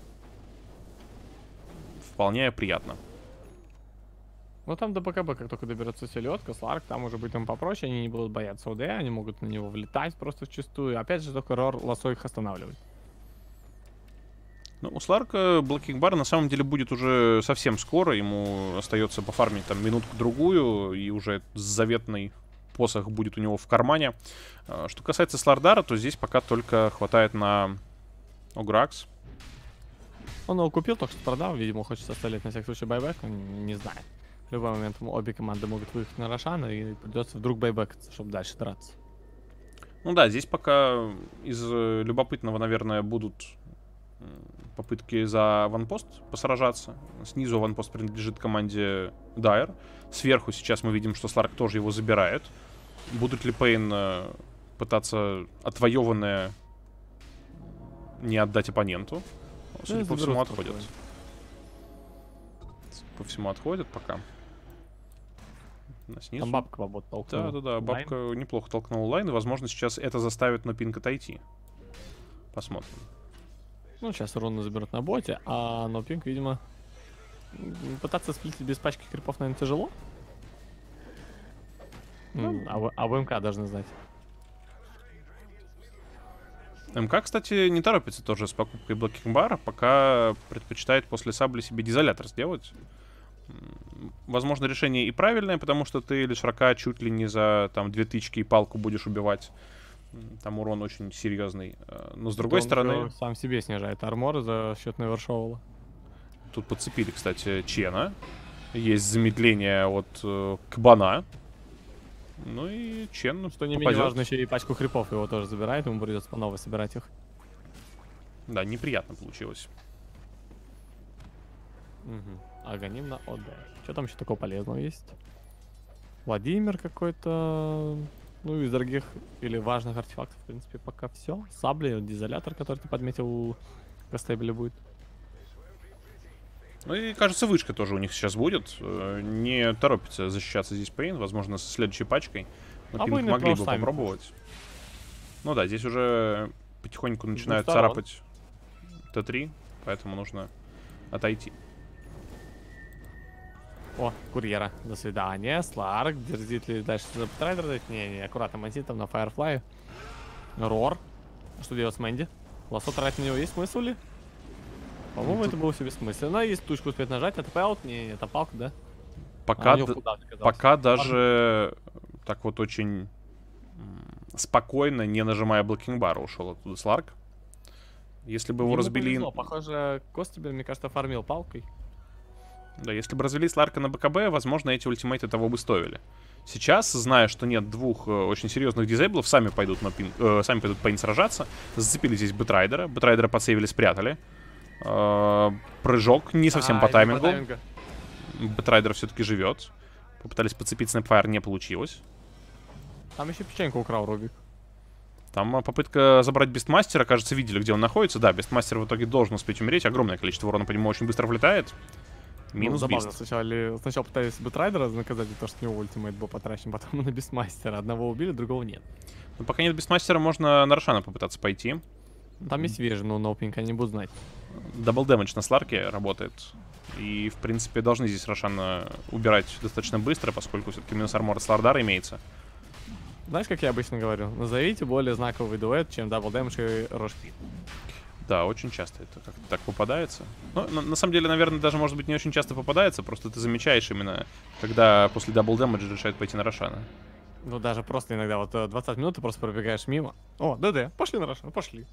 Вполне приятно. Ну там до БКБ, как только доберется селедка, Сларк, там уже будет им попроще, они не будут бояться ОД, они могут на него влетать просто вчистую. Опять же, только Рор лосо их останавливает. Ну, у Сларка Блокинг Бар на самом деле будет уже совсем скоро. Ему остается пофармить там минутку-другую, и уже заветный посох будет у него в кармане. Что касается Слардара, то здесь пока только хватает на Огракс. Он его купил, только что продал, видимо, хочет оставить на всякий случай байбек, он не знает. В любой момент обе команды могут выехать на Рошана, и придется вдруг байбекаться, чтобы дальше драться. Ну да, здесь пока из любопытного, наверное, будут попытки за ванпост посражаться. Снизу ванпост принадлежит команде Дайр. Сверху сейчас мы видим, что Сларк тоже его забирает. Будут ли Пейн пытаться отвоеванное не отдать оппоненту? Судя Ну, по всему, отходят. спокойно. По всему отходят пока. На снизу. Там бабка бабот толкнула. Да-да-да, бабка Лайн. неплохо толкнула лайн, и, возможно, сейчас это заставит NoPink отойти. Посмотрим. Ну, сейчас руны заберут на боте, а NoPink, видимо, м, пытаться сплитить без пачки крипов, наверное, тяжело. М, А, в, а в МК должны знать. МК, кстати, не торопится тоже с покупкой Blocking Bar, пока предпочитает после сабли себе дизолятор сделать. М, Возможно, решение и правильное, потому что ты Лишрака чуть ли не за там две тычки и палку будешь убивать. М, Там урон очень серьезный. Э, Но с другой Он стороны, ещё сам себе снижает армор за счет Невершоула. тут подцепили, кстати, Чена. Есть замедление от э, Кабана. Ну и Чен Что не менее попадет. важно, еще и пачку хрипов его тоже забирает, ему придется по новой собирать их. Да, неприятно получилось. Угу. Аганим на ОД. Что там еще такого полезного есть? Владимир какой-то. Ну, из дорогих или важных артефактов, в принципе, пока все. Сабли, дизолятор, который ты подметил, у Кастебеля будет. Ну и, кажется, вышка тоже у них сейчас будет. Э, Не торопится защищаться здесь Пейн. Возможно, со следующей пачкой. Но А Пинк войны могли бы просто сами попробовать. Ну да, здесь уже потихоньку начинают сторон. царапать Т три. Поэтому нужно отойти. О, курьера. До свидания. Сларк. Дерзит ли дальше за Бэтрайдера? Не, не, аккуратно мансит там на Фаерфлай. Рор. Что делать с Мэнди? Лосо тратить на него есть смысл ли? По-моему, Тут... это было себе бессмысленно. Есть тучку успеть нажать, а ТП-аут? Не, это палка, да? Пока, а, д... пока даже так вот очень спокойно, не нажимая блокинг-бара, ушел оттуда Сларк. Если бы его Ему разбили... повезло. Похоже, Костебер, мне кажется, фармил палкой. Да, если бы развели Сларка на БКБ, возможно, эти ультимейты того бы стоили. Сейчас, зная, что нет двух э, очень серьезных дизейблов, сами пойдут на пин, э, сами пойдут по ин сражаться. Зацепили здесь Бэтрайдера. Бэтрайдера подсейвили, спрятали. Э, прыжок не совсем а, по таймингу. Бэтрайдер все-таки живет. Попытались подцепить Снэпфайр, не получилось. Там еще печеньку украл Рубик. Там попытка забрать Бестмастера, кажется, видели, где он находится. Да, Бестмастер в итоге должен успеть умереть. Огромное количество урона по нему очень быстро влетает. Минус ну, Бист. Сначала, сначала пытались Бэтрайдера наказать за то, что у него ультимейт был потрачен, потом на Бестмастера. Одного убили, другого нет. Но пока нет Бестмастера, можно на Рошана попытаться пойти. Там есть вежа, но ноупинг они будут знать. Дабл дэмэдж на Сларке работает. И, в принципе, должны здесь Рошана убирать достаточно быстро, поскольку все-таки минус армор Слардара имеется. Знаешь, как я обычно говорю? Назовите более знаковый дуэт, чем дабл дэмэдж и Рошпит. Да, очень часто это как-то так попадается. Но на, на самом деле, наверное, даже, может быть, не очень часто попадается. Просто ты замечаешь именно, когда после дабл дэмэджа решают пойти на Рошана. Ну, даже просто иногда вот двадцать минут ты просто пробегаешь мимо. О, ДД, пошли на Рошана, пошли.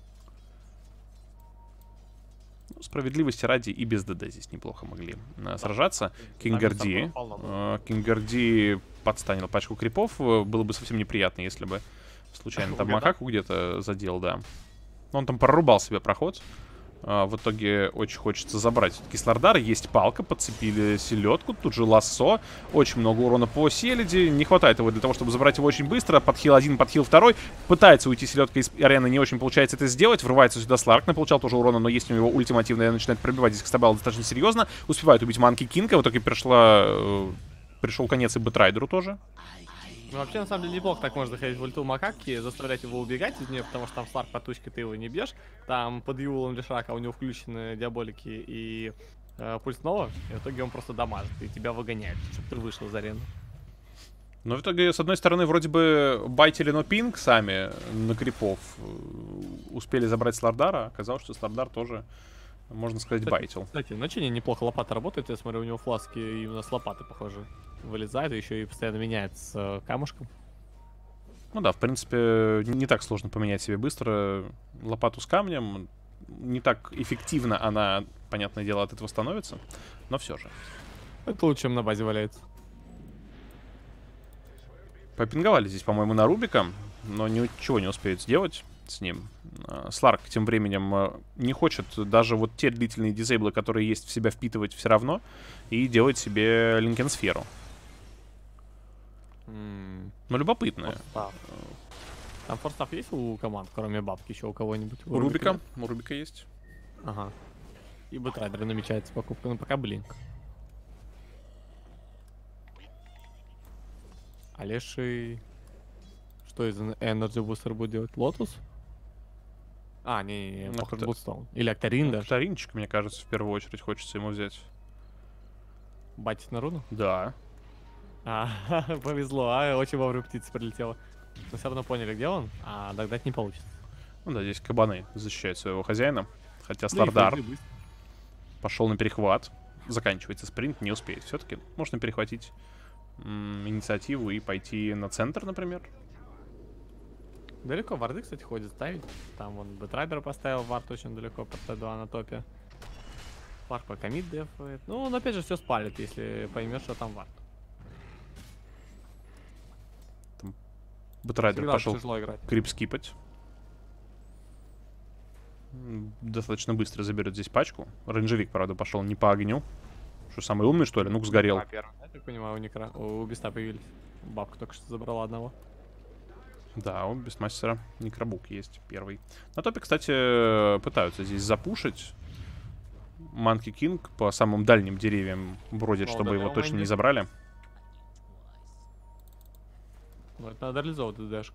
Ну, справедливости ради и без ДД здесь неплохо могли а, сражаться. Кингарди. А, Кингарди подстанил пачку крипов. Было бы совсем неприятно, если бы случайно там макаку где-то задел, да. Он там прорубал себе проход. А, в итоге очень хочется забрать все-таки Слардара. Есть палка, подцепили селедку. Тут же лассо. Очень много урона по селеди. Не хватает его для того, чтобы забрать его очень быстро. Подхил один, подхил второй. Пытается уйти селедка из арены. Не очень получается это сделать. Врывается сюда Сларк. Наполучал тоже урона, но есть у него ультимативная. Начинает пробивать здесь Кстабал достаточно серьезно. Успевает убить Манки Кинга. В итоге пришла... Э, пришел конец и Бэтрайдеру тоже. Ну, вообще, на самом деле, неплохо так можно заходить в ульту Макаки, заставлять его убегать из нее, потому что там Сларк под тучкой, ты его не бьешь. Там под Юлом Лишака у него включены диаболики и э, пульс снова, и в итоге он просто дамажит, и тебя выгоняет, чтобы ты вышел из арены. Но в итоге, с одной стороны, вроде бы байтили но пинг сами на крипов. Успели забрать Слардара, оказалось, что Слардар тоже, можно сказать, кстати, байтил. Кстати, начине неплохо лопата работает, я смотрю, у него фласки именно с лопаты, похоже, вылезает, и еще и постоянно меняется с э, камушком. Ну да, в принципе, не так сложно поменять себе быстро лопату с камнем. Не так эффективно она, понятное дело, от этого становится, но все же. Это лучше, чем на базе валяется. Попинговали здесь, по-моему, на Рубика, но ничего не успеют сделать с ним. Сларк тем временем не хочет даже вот те длительные дизейблы, которые есть, в себя впитывать все равно, и делать себе линкенсферу. Mm. Ну, любопытно. Форстав. Там форстав есть у команд, кроме бабки, еще у кого-нибудь? У Рубика. У Рубика есть. Ага. И Бэтрайдера намечается покупка, но пока блинк. А Леший... Что из Energy Booster будет делать? Лотус? А, не, не, похоже, Блудстоун. Или Акторин даже. Акторинчик, мне кажется, в первую очередь хочется ему взять. Батить на руну? Да. А, повезло, а очень вовремя птица прилетела. Мы все равно поняли, где он, а догнать не получится. Ну да, здесь кабаны защищают своего хозяина. Хотя Слардар да пошел на перехват. Заканчивается спринт, не успеет. Все-таки можно перехватить м, инициативу и пойти на центр, например. Далеко варды, кстати, ходит ставить. Там он Бэтрайдера поставил, вард очень далеко под Т два на топе. Флаг по комит дефает. Ну, он опять же все спалит, если поймешь, что там вард. Бэтрайдер пошел играть. крип скипать. Достаточно быстро заберет здесь пачку. Рейнджевик, правда, пошел не по огню. Что, самый умный, что ли? Нук сгорел. А, первый, я так понимаю, у, Некра... у Биста появились. Бабка только что забрала одного. Да, у Бестмастера Некробук есть первый. На топе, кстати, пытаются здесь запушить. Манки Кинг по самым дальним деревьям бродит, О, чтобы да, его да, точно не не забрали. Ну, это надо реализовывать ДДшку.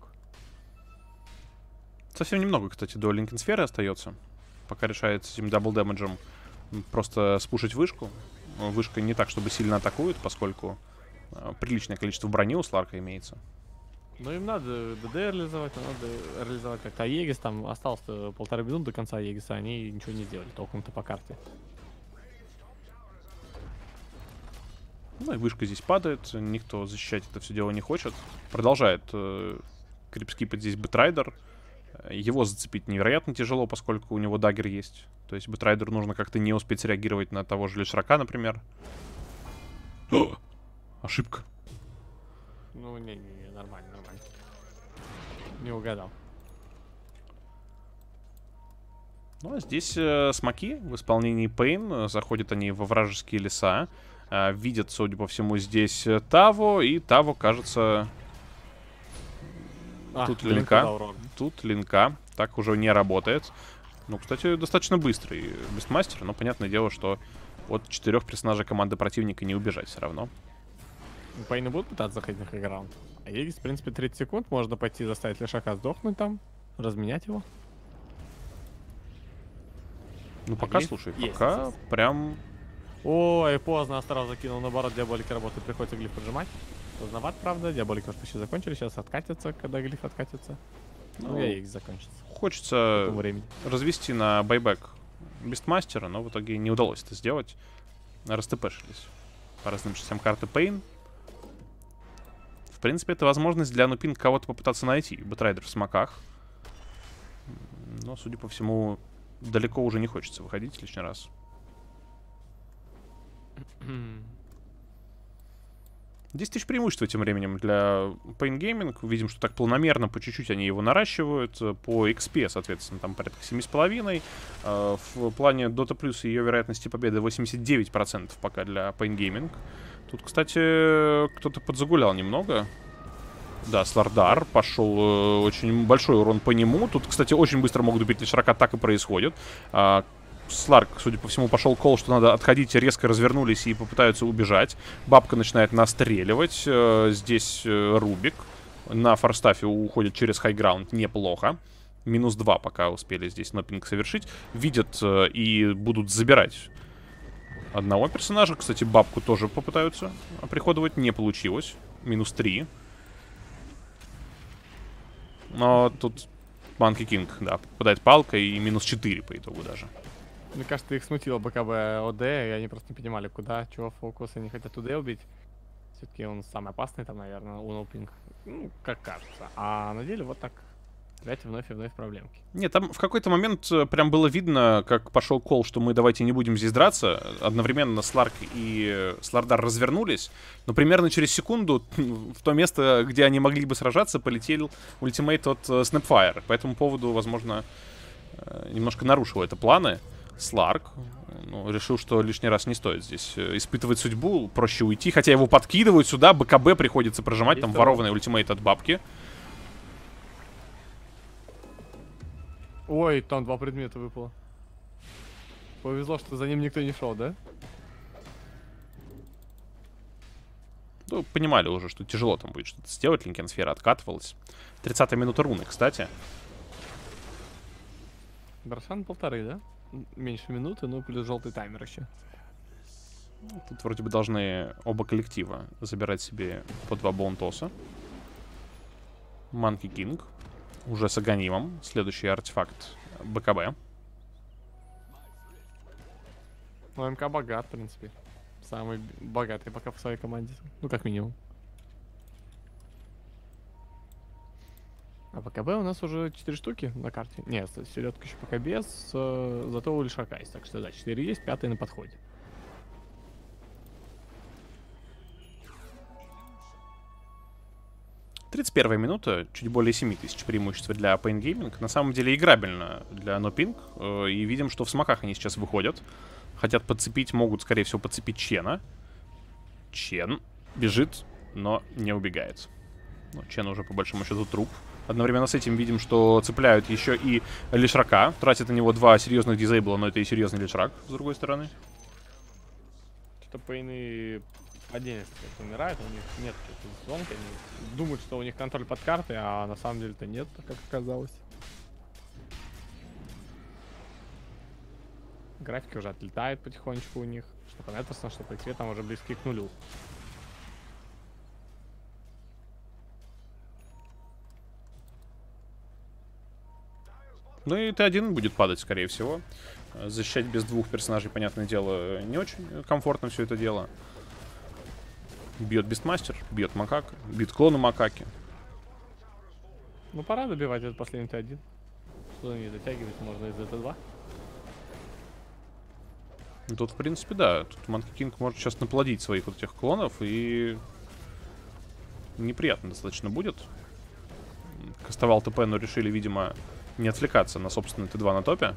Совсем немного, кстати, до линкенсферы остается. Пока решает с этим дабл дэмэджем просто спушить вышку. Вышка не так, чтобы сильно атакует, поскольку э, приличное количество брони у Сларка имеется. Ну им надо ДД реализовать, надо реализовать как-то. А Егис там осталось полторы минуты до конца Егиса, они ничего не сделали толком-то по карте. Ну и вышка здесь падает, никто защищать это все дело не хочет. Продолжает э, крипскипать здесь Бэтрайдер. Его зацепить невероятно тяжело, поскольку у него даггер есть. То есть Бэтрайдеру нужно как-то не успеть реагировать на того же Лишрака, например. О! Ошибка. Ну не-не-не, нормально, нормально. Не угадал. Ну а здесь э, смоки в исполнении Пейн. Заходят они во вражеские леса. Uh, видят, судя по всему, здесь Таво, и Таво, кажется, а, тут линка, тут линка, так уже не работает. Ну, кстати, достаточно быстрый бестмастер, но понятное дело, что от четырех персонажей команды противника не убежать все равно. Пейны будут пытаться заходить на хайграунд. А Егис, в принципе, тридцать секунд, можно пойти заставить Лишака сдохнуть там, разменять его. Ну, пока, есть? слушай, Есть, пока есть. прям... Ой, поздно, сразу закинул, наоборот, диаболики работает, приходится глиф поджимать. Поздноват, правда, диаболики уже почти закончили, сейчас откатятся, когда глиф откатится. Ну, ну я их закончится. Хочется развести на байбек бестмастера, но в итоге не удалось это сделать. РСТПшились по разным частям карты Пейн. В принципе, это возможность для Нупин кого-то попытаться найти. Бэтрайдер в смоках. Но, судя по всему, далеко уже не хочется выходить лишний раз. десять тысяч преимущества тем временем для Pain Gaming. Видим, что так планомерно, по чуть-чуть они его наращивают. По икс пи, соответственно, там порядка семь с половиной. В плане Dota Plus ее вероятности победы восемьдесят девять процентов пока для Pain Gaming. Тут, кстати, кто-то подзагулял немного. Да, Слардар пошел, э, очень большой урон по нему. Тут, кстати, очень быстро могут убить Лишрака, так и происходит. А, Сларк, судя по всему, пошел кол, что надо отходить, резко развернулись и попытаются убежать. Бабка начинает настреливать. Э, здесь э, Рубик на форстафе уходит через хайграунд, неплохо. Минус два пока успели здесь нопинг совершить. Видят э, и будут забирать одного персонажа. Кстати, бабку тоже попытаются оприходовать, не получилось. Минус три. Но тут Манки Кинг, да, попадает палкой и минус четыре по итогу даже. Мне кажется, их смутило БКБ ОД, и они просто не понимали, куда, чего фокус, они хотят ОД убить. Все-таки он самый опасный там, наверное, у Нопинг. Ну, как кажется. А на деле вот так. Опять вновь и вновь проблемки. Нет, там в какой-то момент прям было видно, как пошел кол, что мы давайте не будем здесь драться. Одновременно Сларк и Слардар развернулись. Но примерно через секунду в то место, где они могли бы сражаться, полетел ультимейт от Snapfire. По этому поводу, возможно, немножко нарушил это планы. Сларк ну, решил, что лишний раз не стоит здесь испытывать судьбу. Проще уйти, хотя его подкидывают сюда. БКБ приходится прожимать. Есть там того. Ворованный ультимейт от бабки. Ой, там два предмета выпало. Повезло, что за ним никто не шел, да? Ну, понимали уже, что тяжело там будет что-то сделать. Линкенсфера откатывалась. тридцатая минута руны, кстати. Баршан полторы, да? Меньше минуты, но плюс желтый таймер еще. Тут вроде бы должны оба коллектива забирать себе по два бонтоса. Манки Кинг. Уже с Аганимом. Следующий артефакт БКБ. Ну, МК богат, в принципе. Самый богатый пока в своей команде. Ну, как минимум. А БКБ у нас уже четыре штуки на карте. Нет, селедка еще пока без. Э, зато у Лишака есть. Так что да, четыре есть, пятый на подходе. тридцать первая минута, чуть более семь тысяч преимущества для Pain Gaming. На самом деле играбельно для NoPing. Э, и видим, что в смоках они сейчас выходят. Хотят подцепить, могут, скорее всего, подцепить Чена. Чен бежит, но не убегает. Ну, Чен уже, по большому счету, труп. Одновременно с этим видим, что цепляют еще и Лишрака. Тратят на него два серьезных дизейбла, но это и серьезный Лишрак, с другой стороны. Что Пейны отдельно умирают, у них нет какой-то звонки, они думают, что у них контроль под картой, а на самом деле-то нет, как оказалось. Графики уже отлетают потихонечку у них. Что по Нетерсону, что по Икре, там уже близки к нулю. Ну и Т один будет падать, скорее всего. Защищать без двух персонажей, понятное дело, не очень комфортно все это дело. Бьет Бистмастер, бьет Макак, бьет клоны Макаки. Ну пора добивать этот последний Т один. Что не дотягивать можно из Т два. Тут, в принципе, да. Тут Monkey King может сейчас наплодить своих вот этих клонов, и неприятно достаточно будет. Кастовал ТП, но решили, видимо, не отвлекаться на собственный Т два на топе.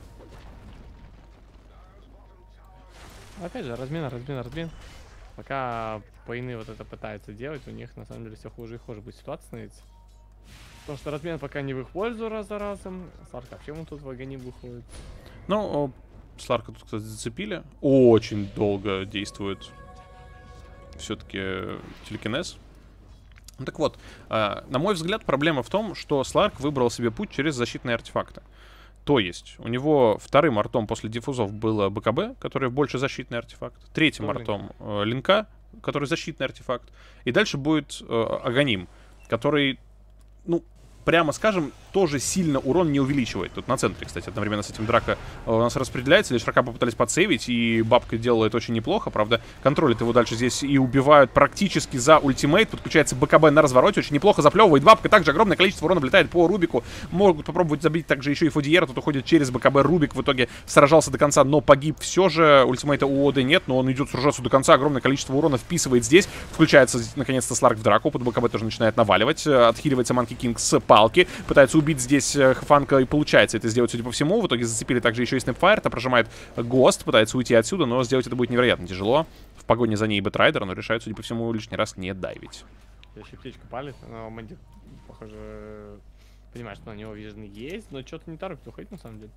Опять же, размин, размин, размин. Пока Пейны вот это пытаются делать, у них на самом деле все хуже и хуже будет ситуация становится. Потому что размен пока не в их пользу раз за разом. Сларк вообще ему тут в агоним выходит. Ну, Сларка тут, кстати, зацепили. Очень долго действует все-таки телекинез. Ну, так вот, э, на мой взгляд, проблема в том, что Сларк выбрал себе путь через защитные артефакты. То есть, у него вторым артом после диффузов было БКБ, который больше защитный артефакт. Третьим Тоже артом э, Линка, который защитный артефакт. И дальше будет э, Аганим, который, ну, прямо скажем, тоже сильно урон не увеличивает. Тут на центре, кстати, одновременно с этим драка у нас распределяется. Лишь Рака попытались подсейвить, и бабка делает очень неплохо. Правда, контролит его дальше здесь и убивают практически за ультимейт. Подключается БКБ на развороте, очень неплохо заплевывает. Бабка также огромное количество урона влетает по Рубику. Могут попробовать забить также еще и Фодиера. Тут уходит через БКБ Рубик. В итоге сражался до конца, но погиб все же. Ультимейта у Оды нет, но он идет сражаться до конца. Огромное количество урона вписывает здесь. Включается наконец-то Сларк в драку. Под БКБ тоже начинает наваливать. Отхиливается Monkey King с палки. Пытается убить здесь Хафанка, и получается это сделать, судя по всему. В итоге зацепили также еще и Снэпфайр. Та прожимает Гост, пытается уйти отсюда, но сделать это будет невероятно тяжело. В погоне за ней Бэтрайдер, но решает, судя по всему, лишний раз не дайвить. Еще птичка палит, но Мэнди, похоже, понимает, что на него вижен есть, но что-то не торопит уходить на самом деле.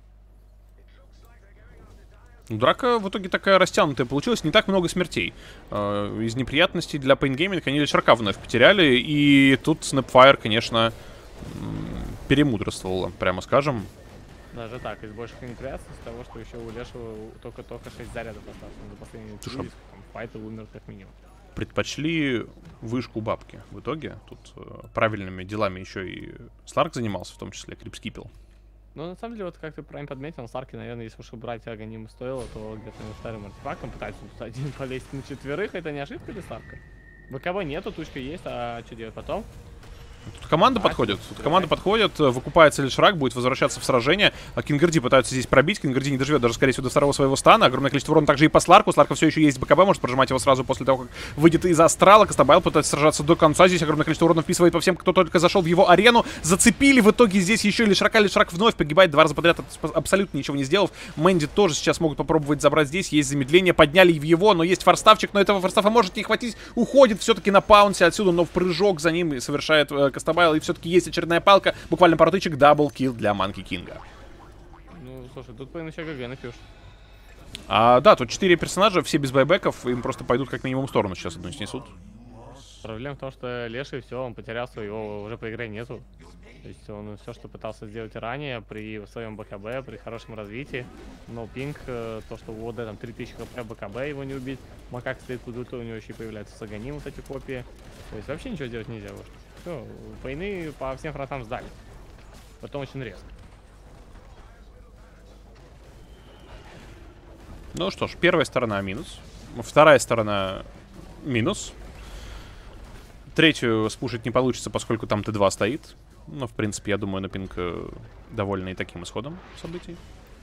Драка в итоге такая растянутая получилась, не так много смертей. Э, из неприятностей для Pain Gaming они лишь Рака вновь потеряли, и тут Снэпфайр, конечно, перемудрствовала, прямо скажем. Даже так, из больших неприятностей с того, что еще у Лешего только-только шесть зарядов осталось за последние три, файт умер как минимум. Предпочли вышку бабки в итоге. Тут э, правильными делами еще и Сларк занимался, в том числе Крипскипил. Ну, на самом деле, вот как ты правильно подметил, Сларки, наверное, если уж убрать Аганим стоило, то где-то вторым артефактом пытается тут один полезть на четверых. Это не ошибка для Сларка? БКБ нету, тучка есть, а что делать потом? Тут команда а, подходит, тут команда подходит, выкупается лишь Рак, будет возвращаться в сражение. А Кингарди пытаются здесь пробить, Кингарди не доживет даже, скорее всего, до второго своего стана. Огромное количество урона также и по Сларку. Сларка все еще есть БКБ, может прожимать его сразу после того, как выйдет из Астрала. Кастабайл пытается сражаться до конца, здесь огромное количество урона вписывает по всем, кто только зашел в его арену. Зацепили в итоге здесь еще лишь Рака, лишь Рак вновь погибает два раза подряд, абсолютно ничего не сделав. Мэнди тоже сейчас могут попробовать забрать здесь, есть замедление, подняли в его, но есть форставчик, но этого форстафа может не хватить. Уходит все-таки на паунсе отсюда, но в прыжок за ним совершает э, Кастабайл, и все-таки есть очередная палка, буквально пару тычек, даблкилл для Monkey King. Ну, слушай, тут Пейн еще ГГ напьешь. А, да, тут четыре персонажа, все без байбеков, им просто пойдут как минимум в сторону сейчас одну снесут. Проблема в том, что Леший все, он потерял своего, уже по игре нету. То есть он все, что пытался сделать ранее, при своем БКБ, при хорошем развитии. Но пинг, то, что у ОД там три тысячи хп, БКБ его не убить. Макак стоит под ультой, у него еще и появляются Саганим, вот эти копии. То есть вообще ничего сделать нельзя уже. Все, Пейны по всем фронтам сдали. Потом очень резко. Ну что ж, первая сторона минус. Вторая сторона минус. Третью спушить не получится, поскольку там Т два стоит. Но, в принципе, я думаю, на пинг довольны и таким исходом событий.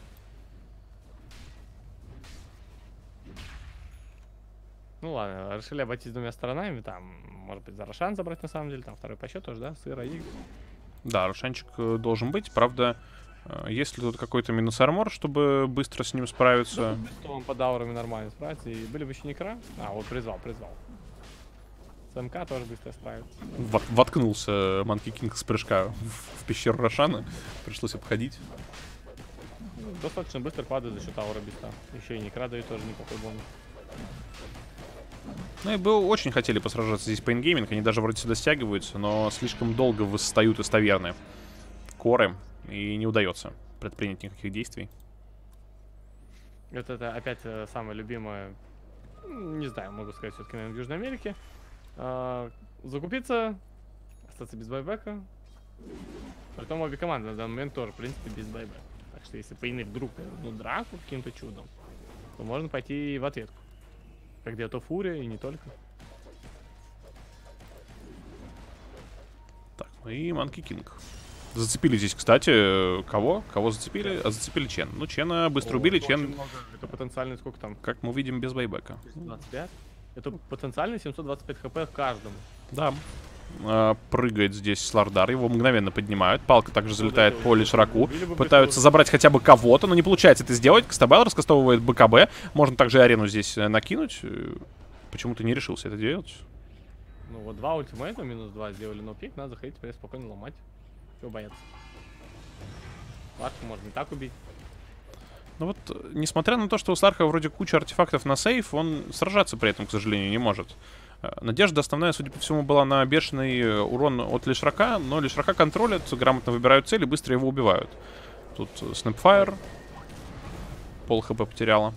Ну ладно, решили обойтись двумя сторонами. Там, может быть, за Рошан забрать на самом деле. Там второй по счету тоже, да? Сыра и... Да, Рошанчик должен быть. Правда, есть ли тут какой-то минус армор, чтобы быстро с ним справиться? Да, что он под аурами нормально справится. И были бы еще некра. А, вот призвал, призвал. С МК тоже быстро справится. В воткнулся Monkey King с прыжка в, в пещеру Рошана. Пришлось обходить. Ну, достаточно быстро падает за счет аура биста. Еще и некра дает тоже неплохой бонус. Ну и бы очень хотели посражаться здесь Pain Gaming, они даже вроде сюда стягиваются, но слишком долго восстают из таверны коры, и не удается предпринять никаких действий. Это, это опять э, самое любимое, м, не знаю, могу сказать, все-таки, наверное, в Южной Америке. А, закупиться, остаться без байбека. Притом обе команды на данный момент тоже, в принципе, без байбека. Так что если пейны вдруг ну, драку каким-то чудом, то можно пойти и в ответку. Как где-то Фурия и не только. Так, ну и Манки Кинг. Зацепили здесь, кстати, кого? Кого зацепили? А зацепили Чен. Ну, Чена быстро О, убили. это Чен, очень много. Это потенциально сколько там? как мы видим, без байбека. двадцать пять? Это потенциально семьсот двадцать пять хп каждому. Да. А, прыгает здесь Слардар, его мгновенно поднимают. Палка также залетает по Лишраку. Пытаются забрать хотя бы кого-то, но не получается это сделать. Кстабайл раскастовывает БКБ. Можно также арену здесь накинуть. Почему-то не решился это делать. Ну вот два ультимейта, минус два сделали, но пик надо заходить, теперь спокойно ломать. Чего бояться? Сларка можно и так убить. Ну вот, несмотря на то, что у Сларка вроде куча артефактов на сейф, он сражаться при этом, к сожалению, не может. Надежда основная, судя по всему, была на бешеный урон от Лишрака, но Лишрака контролят, грамотно выбирают цель и быстро его убивают. Тут Снэпфайр. Пол хп потеряла.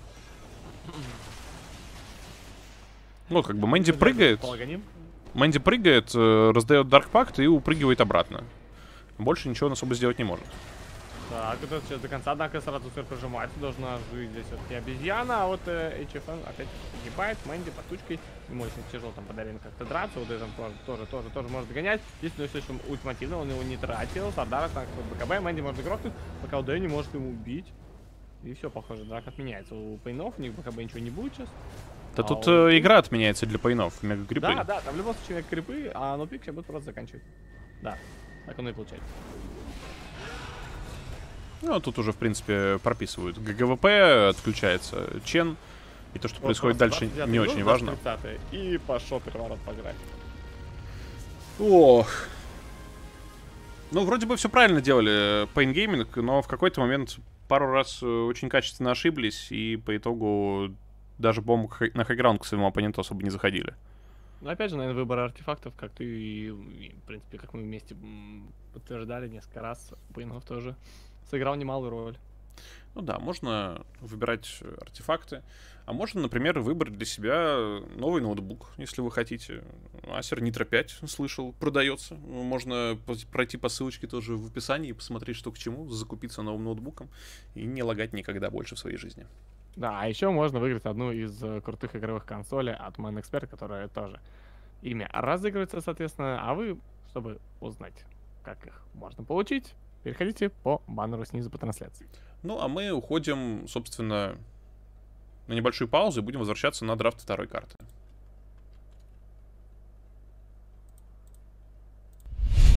Ну, как бы Мэнди прыгает. Мэнди прыгает, раздает Дарк Пакт и упрыгивает обратно. Больше ничего он особо сделать не может. Так, это сейчас до конца, однако сразу сверх прожимается, должна жить здесь все-таки обезьяна, а вот э, эйч эф эн опять погибает, Мэнди под тучкой, ему очень тяжело там подарен как-то драться, вот это тоже, тоже, тоже, тоже может догонять, единственное, все еще ультимативно, он его не тратил, Сардара так, БКБ, Мэнди может грохнуть, пока УД не может ему убить, и все, похоже, драк отменяется, у пейнов у них БКБ ничего не будет сейчас. Да а тут у... э, игра отменяется для пейнов, мега-крипы. Да, да, там в любом случае мега-крипы, а нопик сейчас будет просто заканчивать. Да, так оно и получается. Ну, тут уже, в принципе, прописывают. ГГВП отключается Чен. И то, что вот происходит дальше, не очень важно. И пошел переворот по графике. Ох. Ну, вроде бы все правильно делали Pain Gaming, но в какой-то момент пару раз очень качественно ошиблись. И по итогу даже бомбу на хайграунд к своему оппоненту особо не заходили. Ну, опять же, наверное, выбор артефактов, как ты, и, в принципе, как мы вместе подтверждали несколько раз, Пейнов тоже сыграл немалую роль. Ну да, можно выбирать артефакты. А можно, например, выбрать для себя новый ноутбук, если вы хотите. Acer Nitro пять, слышал, продается. Можно пройти по ссылочке тоже в описании и посмотреть, что к чему, закупиться новым ноутбуком и не лагать никогда больше в своей жизни. Да, а еще можно выиграть одну из крутых игровых консолей от ManExpert, которая тоже ими разыгрывается, соответственно. А вы, чтобы узнать, как их можно получить, переходите по баннеру снизу по трансляции. Ну, а мы уходим, собственно, на небольшую паузу и будем возвращаться на драфт второй карты.